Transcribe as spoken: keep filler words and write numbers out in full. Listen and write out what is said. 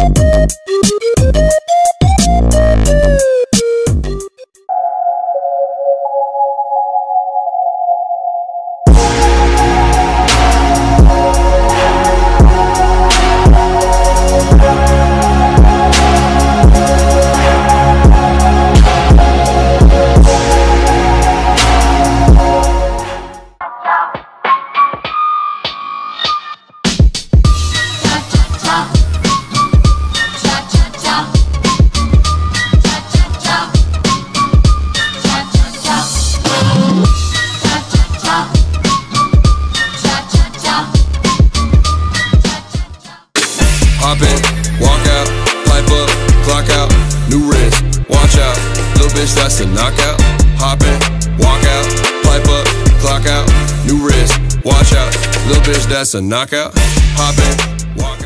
Hop in, walk out, pipe up, clock out, new wrist, watch out, little bitch that's a knockout. Hop in, walk out, pipe up, clock out, new wrist, watch out, little bitch that's a knockout. Hop in, walk out.